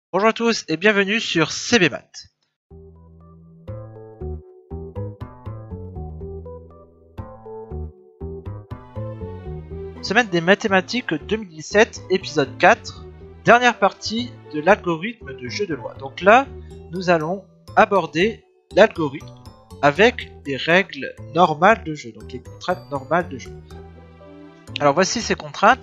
Bonjour à tous et bienvenue sur CBMath. Semaine des mathématiques 2017, épisode 4, dernière partie de l'algorithme de jeu de loi. Donc là, nous allons aborder l'algorithme avec des règles normales de jeu, donc les contraintes normales de jeu. Alors voici ces contraintes.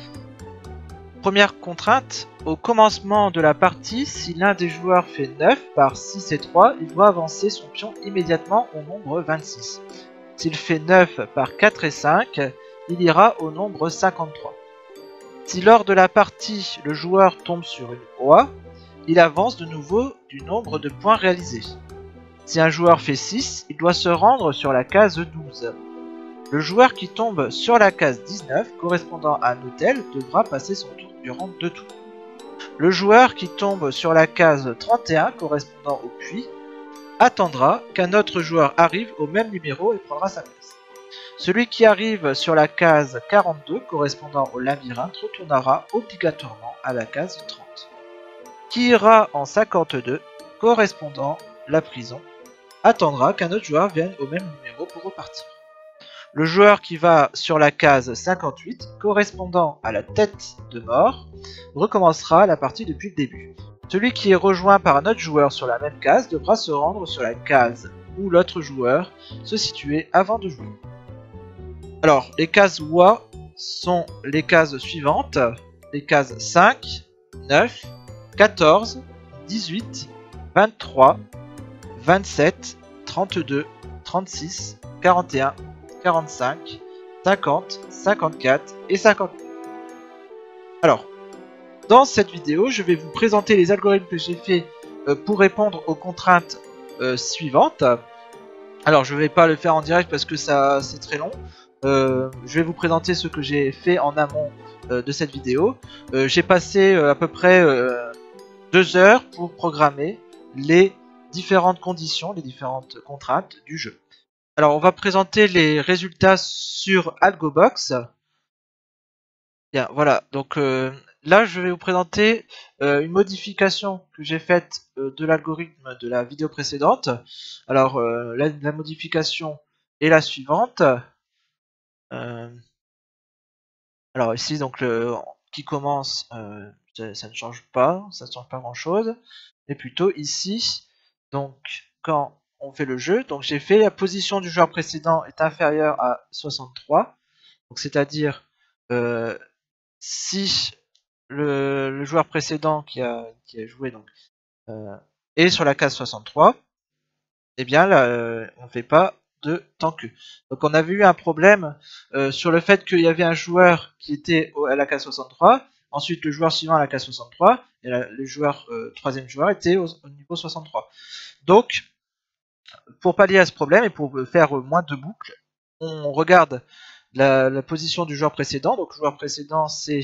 Première contrainte, au commencement de la partie, si l'un des joueurs fait 9 par 6 et 3, il doit avancer son pion immédiatement au nombre 26. S'il fait 9 par 4 et 5, il ira au nombre 53. Si lors de la partie, le joueur tombe sur une oie, il avance de nouveau du nombre de points réalisés. Si un joueur fait 6, il doit se rendre sur la case 12. Le joueur qui tombe sur la case 19, correspondant à un hôtel, devra passer son tour durant 2 tours. Le joueur qui tombe sur la case 31, correspondant au puits, attendra qu'un autre joueur arrive au même numéro et prendra sa place. Celui qui arrive sur la case 42, correspondant au labyrinthe, retournera obligatoirement à la case 30. Qui ira en 52, correspondant à la prison, attendra qu'un autre joueur vienne au même numéro pour repartir. Le joueur qui va sur la case 58, correspondant à la tête de mort, recommencera la partie depuis le début. Celui qui est rejoint par un autre joueur sur la même case devra se rendre sur la case où l'autre joueur se situait avant de jouer. Alors, les cases oie sont les cases suivantes, les cases 5, 9, 14, 18, 23, 27, 32, 36, 41, 45, 50, 54 et 50. Alors, dans cette vidéo, je vais vous présenter les algorithmes que j'ai fait pour répondre aux contraintes suivantes. Alors, je ne vais pas le faire en direct parce que ça c'est très long. Je vais vous présenter ce que j'ai fait en amont de cette vidéo. J'ai passé à peu près 2 heures pour programmer les différentes conditions, les différentes contraintes du jeu. Alors, on va présenter les résultats sur AlgoBox. Bien, voilà. Donc là, je vais vous présenter une modification que j'ai faite de l'algorithme de la vidéo précédente. Alors, la modification est la suivante. Alors ici, donc qui commence, ça ne change pas, ça ne change pas grand-chose. Et plutôt ici, donc quand on fait le jeu, donc j'ai fait la position du joueur précédent est inférieure à 63. Donc c'est-à-dire si le joueur précédent qui a joué donc est sur la case 63, eh bien là, on ne fait pas de tant que. Donc on avait eu un problème sur le fait qu'il y avait un joueur qui était à la case 63, ensuite le joueur suivant à la case 63, et le joueur troisième joueur était au niveau 63. Donc pour pallier à ce problème et pour faire moins de boucles, on regarde la position du joueur précédent. Donc le joueur précédent c'est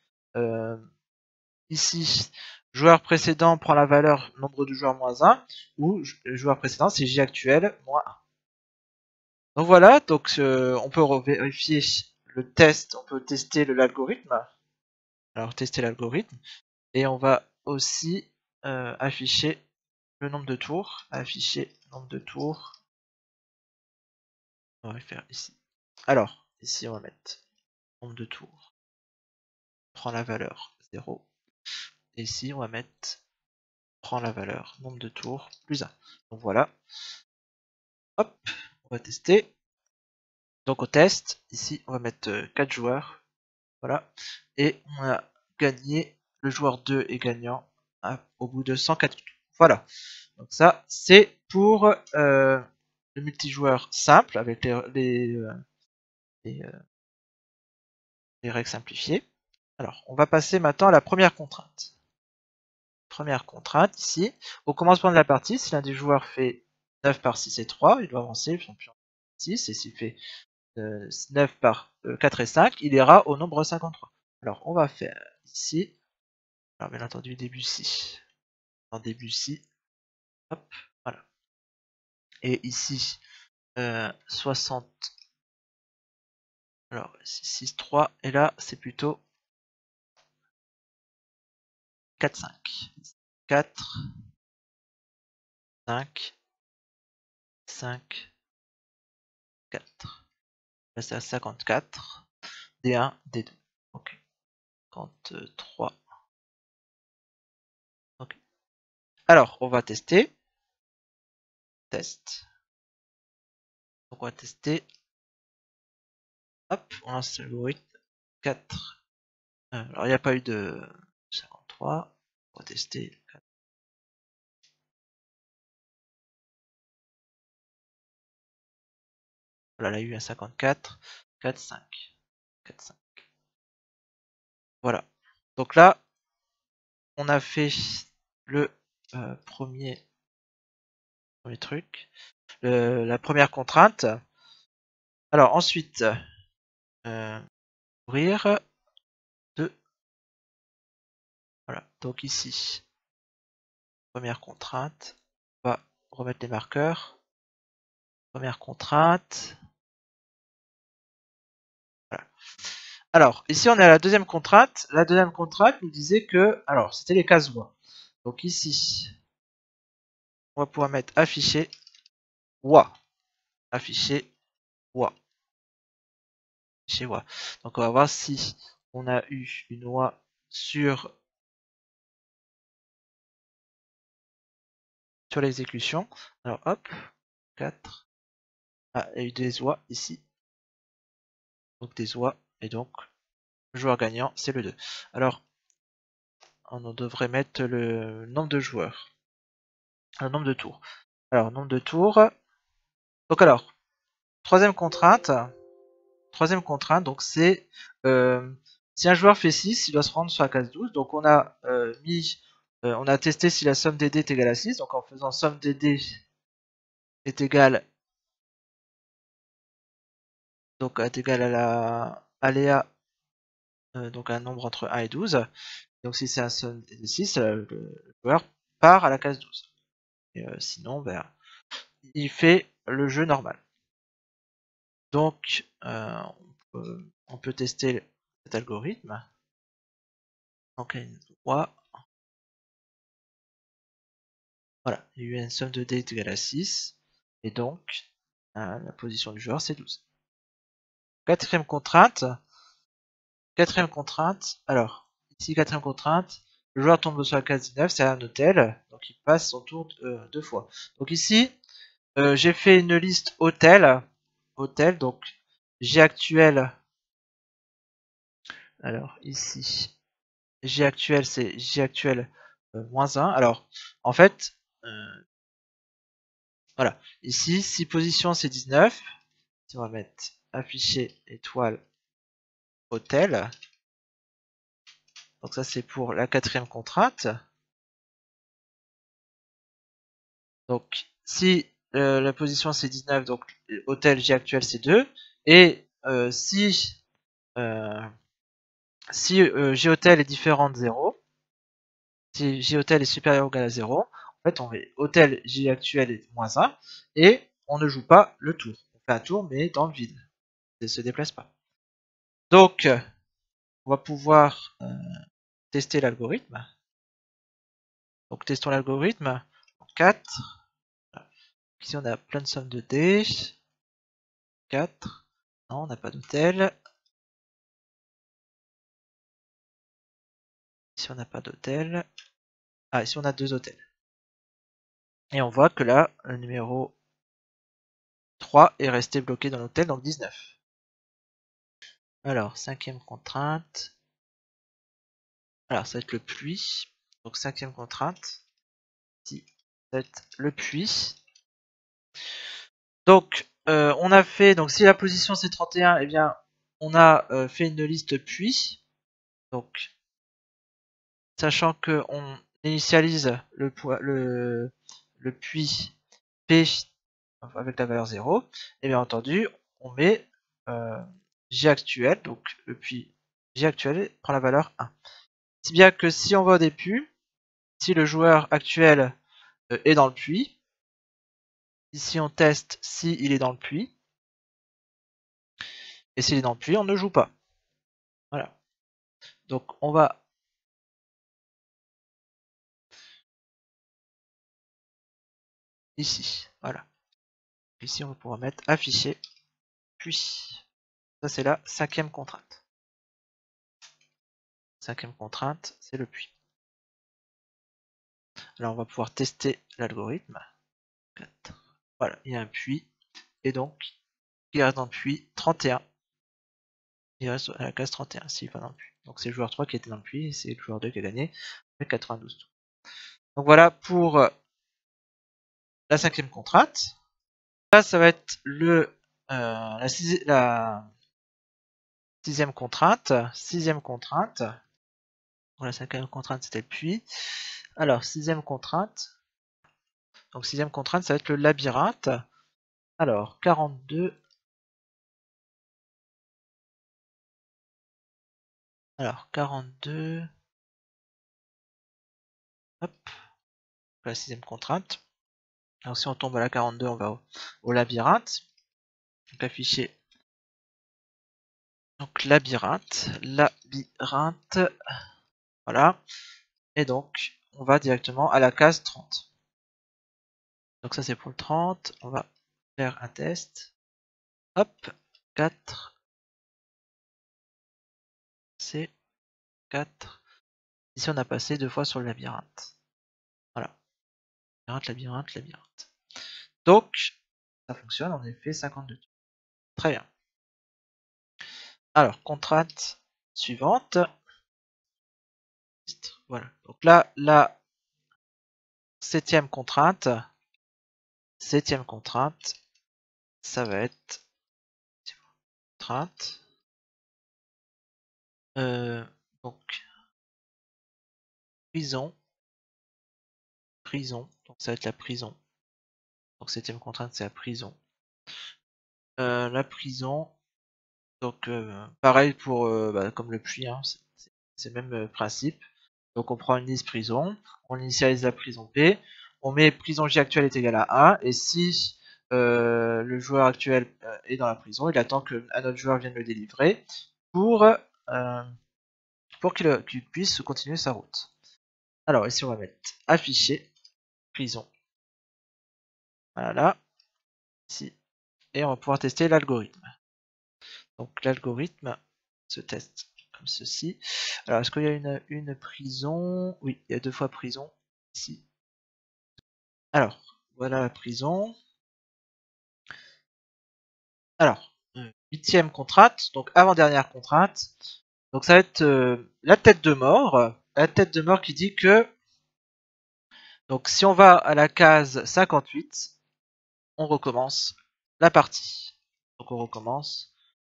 ici, joueur précédent prend la valeur nombre de joueurs moins 1, ou le joueur précédent c'est J actuel moins 1. Donc voilà, donc on peut vérifier le test, on peut tester l'algorithme. Alors tester l'algorithme, et on va aussi afficher le nombre de tours, afficher le nombre de tours. On va le faire ici. Alors, ici on va mettre nombre de tours, prend la valeur 0, et ici on va mettre prend la valeur nombre de tours plus 1. Donc voilà. Hop, on va tester. Donc au test, ici on va mettre 4 joueurs. Voilà. Et on a gagné, le joueur 2 est gagnant au bout de 104 tours. Voilà. Donc ça, c'est pour le multijoueur simple avec les règles simplifiées. Alors, on va passer maintenant à la première contrainte. Première contrainte ici. Au commencement de la partie, si l'un des joueurs fait 9 par 6 et 3, il doit avancer son pion 6, et s'il fait 9 par 4 et 5, il ira au nombre 53. Alors, on va faire ici, alors bien entendu, Debussy. En Debussy, hop, voilà. Et ici, 60, alors 6, 3, et là, c'est plutôt 4, 5. 4, 5, 5, 4. Là c'est à 54. D1, D2. Ok. 53. Ok. Alors, on va tester. Test. Donc on va tester. Hop, on lance l'algorithme. 4. Alors il n'y a pas eu de 53. On va tester. Voilà, là il y a eu un 54. 4, 5. 4, 5. Voilà. Donc là, on a fait le premier truc. La première contrainte. Alors ensuite, ouvrir 2. Voilà. Donc ici, première contrainte. On va remettre les marqueurs. Première contrainte. Voilà. Alors, ici on est à la deuxième contrainte. La deuxième contrainte nous disait que, alors c'était les cases voix. Donc ici, on va pouvoir mettre afficher voix. Afficher voix. Afficher voix. Donc on va voir si on a eu une voix sur l'exécution. Alors hop, 4. Ah, il y a eu des oies ici. Donc des oies. Et donc, le joueur gagnant, c'est le 2. Alors, on devrait mettre le nombre de joueurs. Le nombre de tours. Alors, nombre de tours. Donc alors, troisième contrainte, donc c'est si un joueur fait 6, il doit se rendre sur la case 12. Donc on a on a testé si la somme des dés est égale à 6. Donc en faisant somme des dés est égale à la aléa, donc un nombre entre 1 et 12. Donc si c'est un somme des 6, le joueur part à la case 12. Et sinon, ben, il fait le jeu normal. Donc, on peut tester cet algorithme. Donc, une voix. Voilà, il y a eu une somme de dés égale à 6. Et donc, la position du joueur, c'est 12. Quatrième contrainte. Alors, ici, quatrième contrainte. Le joueur tombe sur la case 19, c'est un hôtel. Donc, il passe son tour 2 fois. Donc ici, j'ai fait une liste hôtel. Donc J actuel. Alors ici, J actuel, c'est J actuel moins 1. Alors en fait, voilà. Ici, si position c'est 19. Si on va mettre afficher étoile hôtel. Donc ça c'est pour la quatrième contrainte. Donc si la position c'est 19, donc hôtel J actuel c'est 2. Et si J-Hotel est différent de 0, si J-Hotel est supérieur ou égal à 0, en fait, on met Hotel J actuel est moins 1, et on ne joue pas le tour. On fait un tour, mais dans le vide. Il ne se déplace pas. Donc, on va pouvoir tester l'algorithme. Donc, testons l'algorithme. 4. Ici, on a plein de sommes de dés. 4. Non, on n'a pas d'hôtel. Ici, on n'a pas d'hôtel. Ah, ici, on a 2 hôtels. Et on voit que là, le numéro 3 est resté bloqué dans l'hôtel, donc 19. Alors, cinquième contrainte. Alors, ça va être le puits. Donc, cinquième contrainte. Ici, ça va être le puits. Donc, on a fait, donc si la position c'est 31, eh bien, on a fait une liste puits. Donc, sachant que on initialise le puits P avec la valeur 0, et bien entendu, on met J actuel, donc le puits J actuel prend la valeur 1. Si bien que si on va au début, si le joueur actuel est dans le puits, ici on teste si il est dans le puits, et s'il est dans le puits, on ne joue pas. Voilà. Donc on va ici. Voilà. Ici, on va pouvoir mettre afficher, puis ça c'est la 5e contrainte. 5e contrainte, c'est le puits. Alors on va pouvoir tester l'algorithme. Voilà, il y a un puits, et donc il reste dans le puits 31. Il reste à la case 31 s'il va dans le puits. Donc c'est le joueur 3 qui était dans le puits, et c'est le joueur 2 qui a gagné avec 92 tours. Donc voilà pour la 5e contrainte. Là, ça va être la 6e contrainte. 6e contrainte. Bon, la 5e contrainte, c'était le puits. Alors, 6e contrainte. Donc, 6e contrainte, ça va être le labyrinthe. Alors, 42. Alors, 42. Hop. La 6e contrainte. Alors, si on tombe à la 42, on va au labyrinthe. Donc, afficher. Donc, labyrinthe. Labyrinthe. Voilà. Et donc, on va directement à la case 30. Donc ça c'est pour le 30, on va faire un test. Hop, 4, C, 4. Ici on a passé 2 fois sur le labyrinthe. Voilà. Labyrinthe, labyrinthe, labyrinthe. Donc, ça fonctionne, on a fait 52 tours. Très bien. Alors, contrainte suivante. Voilà. Donc là, la 7e contrainte. 7e contrainte. Ça va être contrainte. Donc, prison. Prison. Donc ça va être la prison. Donc 7e contrainte, c'est la prison. La prison. Donc pareil pour comme le puits, hein, c'est le même principe. Donc on prend une liste prison, on initialise la prison P, on met prison J actuelle est égal à 1, et si le joueur actuel est dans la prison, il attend qu'un autre joueur vienne le délivrer pour qu'il puisse continuer sa route. Alors ici on va mettre afficher prison. Voilà, ici. Et on va pouvoir tester l'algorithme. Donc l'algorithme se teste comme ceci. Alors est-ce qu'il y a une prison? Oui, il y a 2 fois prison ici. Alors, voilà la prison. Alors, 8e contrainte, donc avant-dernière contrainte. Donc ça va être la tête de mort. La tête de mort qui dit que, donc si on va à la case 58, on recommence la partie. Donc on recommence,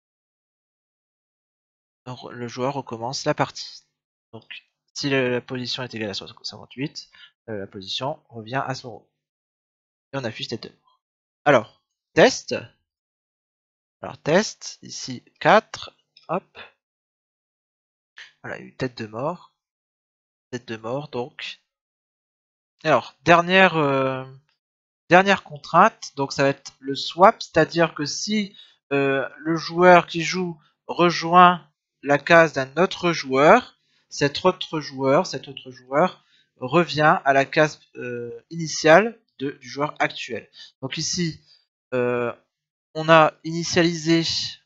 le joueur recommence la partie. Donc si la position est égale à 58, la position revient à 0. Et on affiche tête de mort. Alors, test. Alors test, ici 4, hop. Voilà, une tête de mort. Tête de mort, donc. Alors, dernière contrainte, donc ça va être le swap, c'est-à-dire que si le joueur qui joue rejoint la case d'un autre joueur, cet autre joueur revient à la case initiale du joueur actuel. Donc ici, on a initialisé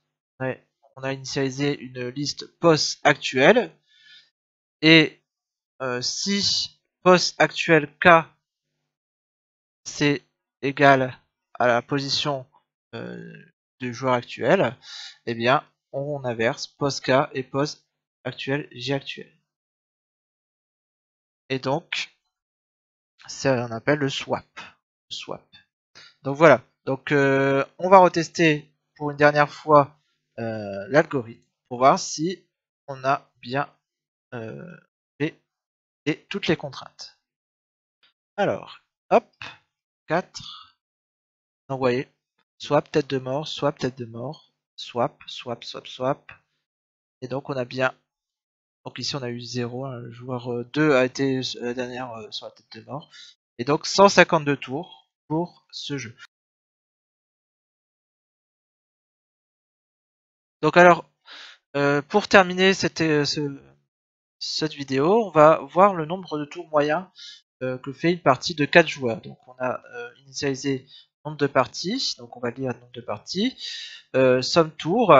une liste post actuelle, et si post actuel K c'est égal à la position du joueur actuel, eh bien on inverse post K et post actuel J actuel. Et donc ça on appelle le swap. Donc voilà. Donc on va retester pour une dernière fois l'algorithme pour voir si on a bien fait toutes les contraintes. Alors, hop, 4. Donc vous voyez, swap tête de mort, swap tête de mort, swap, swap, swap, swap. Et donc on a bien. Donc ici on a eu 0, hein, le joueur 2 a été la dernière sur la tête de mort. Et donc 152 tours pour ce jeu. Donc alors, pour terminer cette vidéo, on va voir le nombre de tours moyens que fait une partie de 4 joueurs. Donc on a initialisé nombre de parties, donc on va lire nombre de parties, somme tour,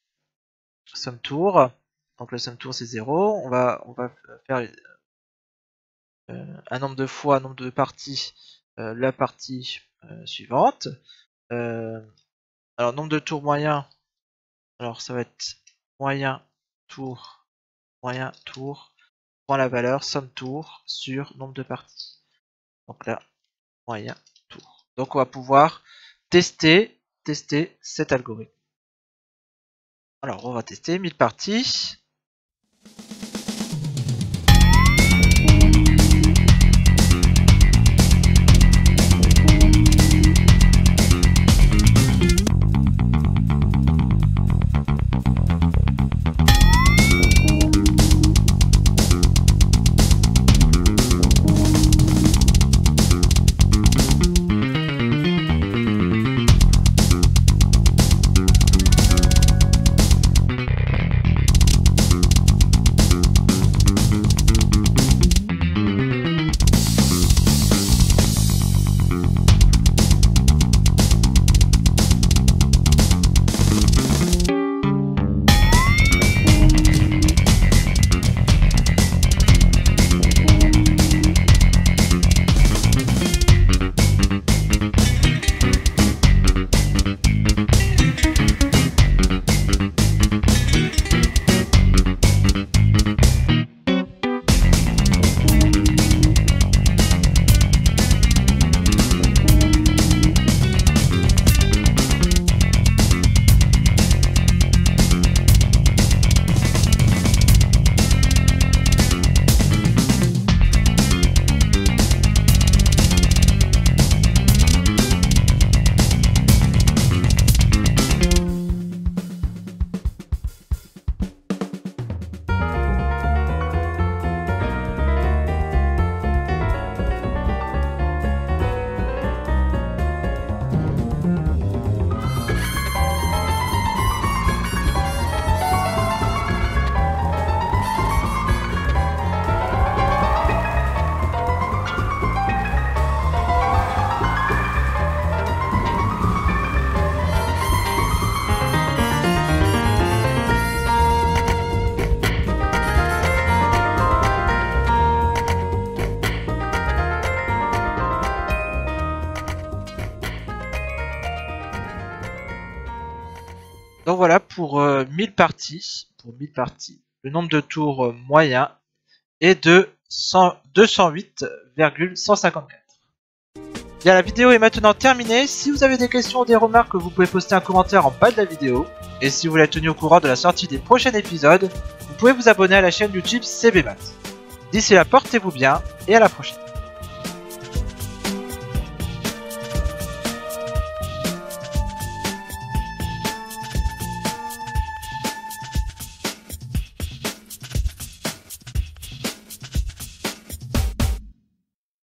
donc le somme tour c'est 0, on va faire un nombre de fois, nombre de parties, la partie suivante. Alors nombre de tours moyen, alors ça va être moyen tour, point la valeur, somme tour sur nombre de parties. Donc là, moyen tour. Donc on va pouvoir tester cet algorithme. Alors on va tester 1000 parties. Donc voilà pour 1000 parties. Le nombre de tours moyen est de 208,154. Bien, la vidéo est maintenant terminée. Si vous avez des questions ou des remarques, vous pouvez poster un commentaire en bas de la vidéo. Et si vous voulez être tenu au courant de la sortie des prochains épisodes, vous pouvez vous abonner à la chaîne YouTube CBMath. D'ici là, portez-vous bien et à la prochaine.